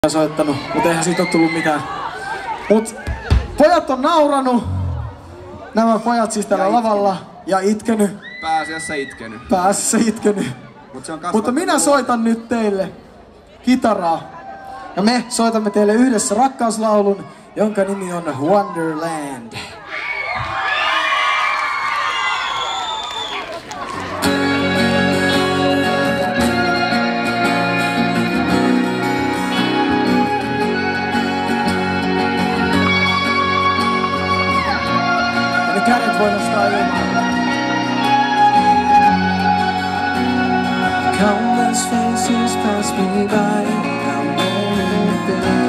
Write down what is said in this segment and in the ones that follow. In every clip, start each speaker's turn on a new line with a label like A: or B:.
A: soittanut, mutta eihän siitä ole tullut mitään. Mut pojat on nauranut. Nämä pojat siis täällä lavalla ja itkenyt. Pääasiassa itkenyt. Mutta minä soitan nyt teille kitaraa. Ja me soitamme teille yhdessä rakkauslaulun, jonka nimi on Wonderland. Kädet voi nostaa ilmaan. Countless faces pass me by. I'm wearing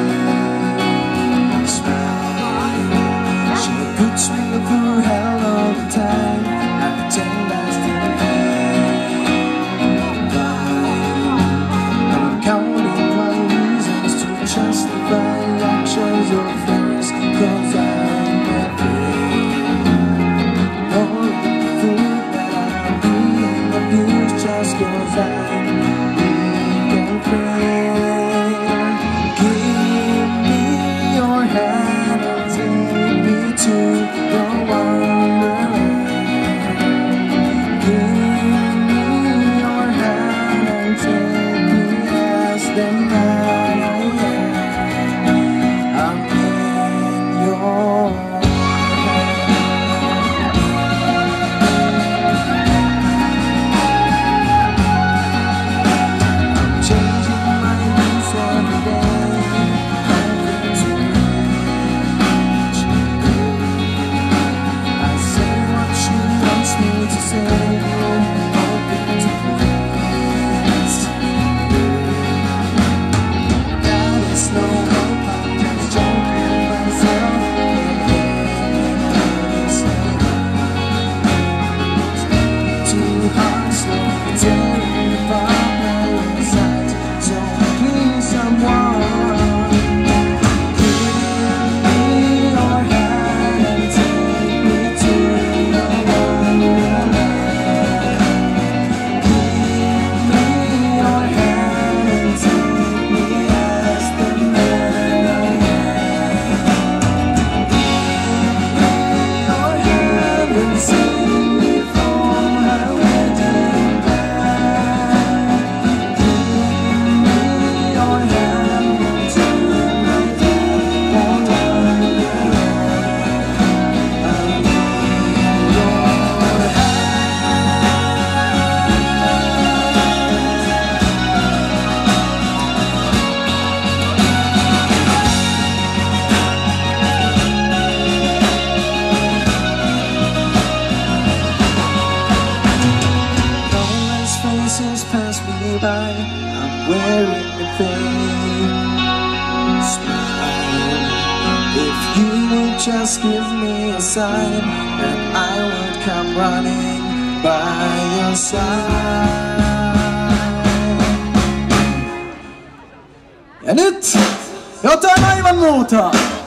A: a smile. She puts me through hell all the time. I pretend I still I'm counting my reasons to justify actions of theirs, 'cause I'm afraid. Just 'cause I'm weak and frail. Give me your hand and take me to your wonderland. Give me your hand and take me as the man I am. I'm in your pass me by. I'm wearing a fake smile. If you would just give me a sign, then I would come running by your side. Ja nyt jotain aivan muuta.